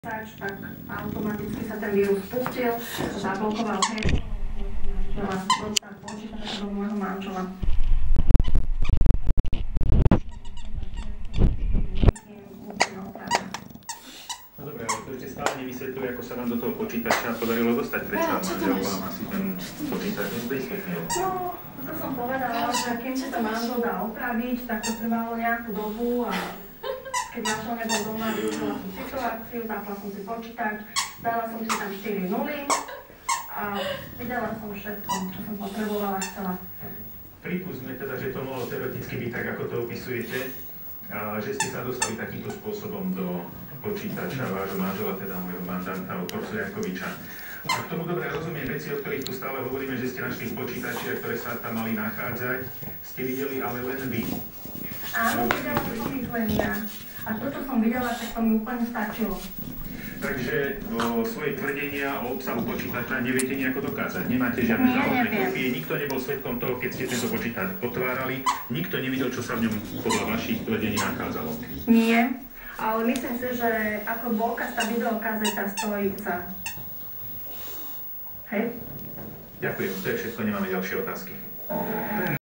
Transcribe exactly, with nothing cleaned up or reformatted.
tak automaticky sa ten vírus spustil, zablokoval počítač do môjho manžela. No dobre, ale to ešte stále nevysvetľuje, ako sa vám do toho počítača podarilo dostať. Prečo manžel vám asi ten počítač nevysvetlil? No, to som povedala, že keď si to manžel dá opraviť, tak to trvalo nejakú dobu a keď manžel nebol doma, využila som situáciu, zapla som si počítač, dala som si tam štyri nuly a videla som všetko, čo som potrebovala, chcela. Pripustme teda, že to mohlo teoreticky byť tak, ako to opisujete, a že ste sa dostali takýmto spôsobom do počítača vášho manžela, teda môjho mandanta, od profesora Jankoviča. A k tomu dobre rozumiem veci, o ktorých tu stále hovoríme, že ste našli v počítači, ktoré sa tam mali nachádzať, ste videli ale len vy. Áno, videla som ich len ja. A to, čo som videla, tak to mi úplne stačilo. Takže o svojich tvrdenia o obsahu počítača neviete nejako dokázať. Nemáte žiadne záhodné kopie, nikto nebol svedkom toho, keď ste tento počítač otvárali, nikto nevidel, čo sa v ňom podľa vašich tvrdení nachádzalo. Nie, ale myslím si, že ako dôkaz tá videokazeta stojí za. Hej? Ďakujem, to je všetko, nemáme ďalšie otázky.